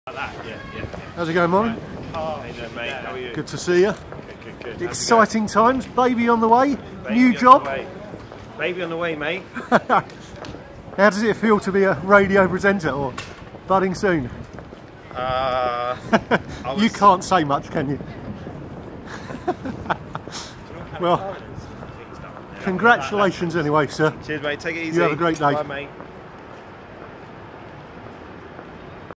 Like that, yeah. How's it going, Marvin? How you doing, mate? How are you? Good to see you. Good. Exciting times. Baby on the way. Baby New on job. the way. Baby on the way, mate. How does it feel to be a radio presenter or budding soon? You can't say much, can you? Well, congratulations anyway, sir. Cheers, mate. Take it easy. You have a great day. Bye, mate.